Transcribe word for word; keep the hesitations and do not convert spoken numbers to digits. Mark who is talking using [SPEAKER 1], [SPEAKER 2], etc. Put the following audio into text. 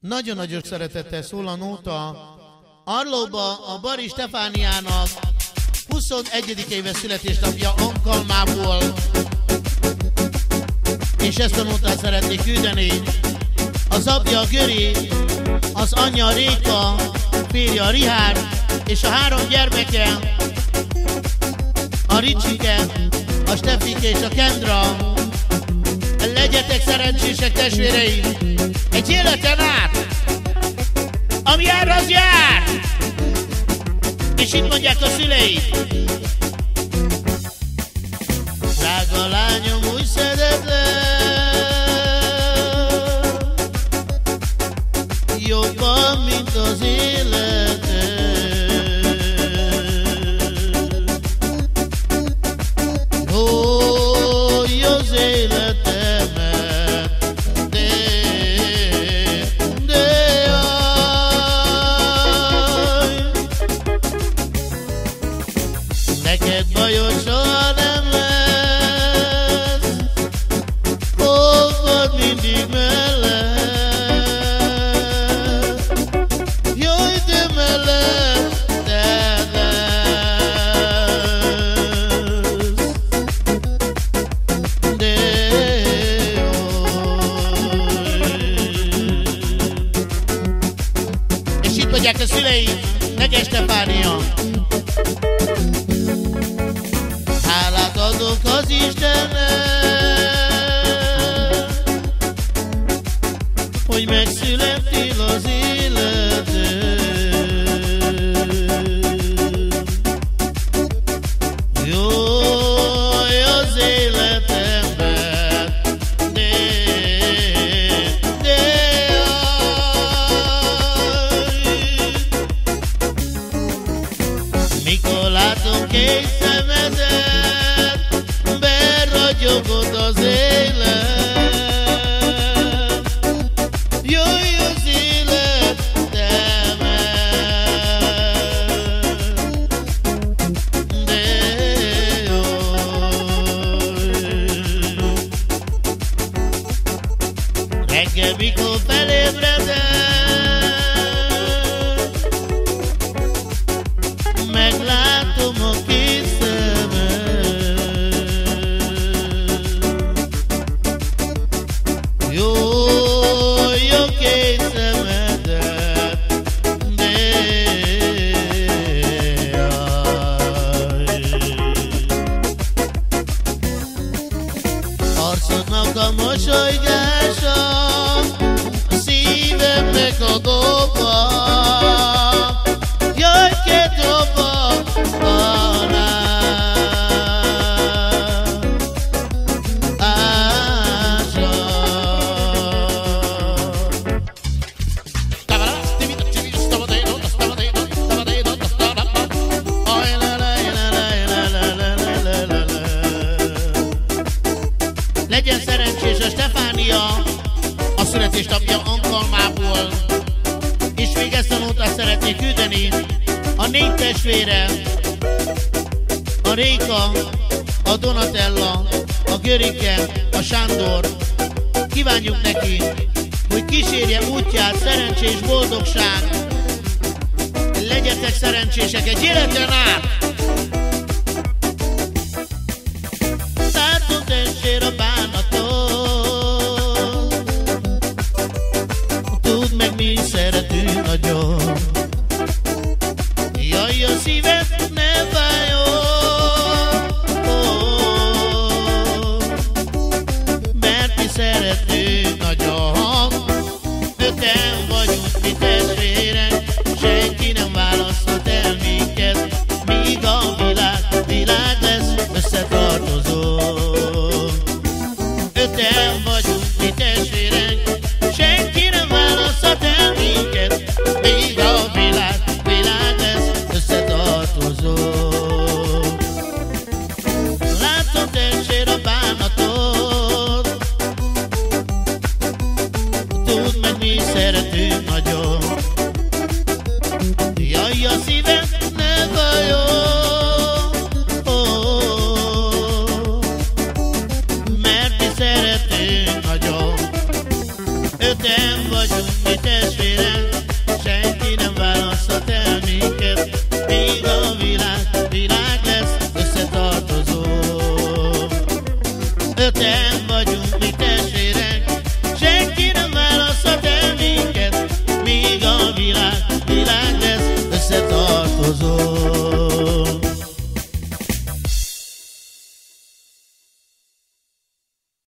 [SPEAKER 1] Nagyon-nagyon szeretettel szól a nóta Arlóba a Bari Stefániának huszonegyedik éves születésnapja alkalmából, és ezt a nótát szeretnék küldeni. Az apja a Göri, az anyja a Réka, férje a Rihárd, és a három gyermeke, a Ricsike, a Stefike és a Kendra. Legyetek szerencsések, testvéreim! Egy életen át, ami jár, az jár! És itt mondják a szüleid: drága lányom, úgy szeretlek, jobban, mint az életed. Hogy az életemet, de, de aj, neked bajod soha nem lesz, fogod mindig mellett, jaj, de mellett te lesz, de oly. És itt mondják a szüleim, Neges Stefánia: hálát adok az Istennek, hogy megszülettél az életed. Jaj, az életemben, de, de aj. Mikor látom két szemedet, beragyogott az élet. Jöjj az életemet, de oly. Reggel, mikor felébredek, meglátom a két szemed. Jaj, a két szemedet, de aj. Arcodnak a mosolygása, a szívemnek a doba. Jaj, két doba alá, ása. Legyen szerencsés a Stefánia a születésnapja alkalmából, és még ezt a nótát szeretnék küldeni a négy testvére, a Réka, a Donatella, a Görike, a Sándor. Kívánjuk neki, hogy kísérje útját szerencsés boldogság. Legyetek szerencsések egy életen át! Látom, tessér, a bánatot, tudd meg, mi szeretünk nagyon. Jaj, a szíved ne fájjon, oh, mert mi szeretünk nagyon. Öten vagyunk mi testvérek, senki nem választhat el minket, míg a mi testvérek, senki nem választhat el minket, míg a világ, világ lesz összetartozó. Öten vagyunk mi testvérek, senki nem választhat el minket, míg a világ, világ lesz összetartozó.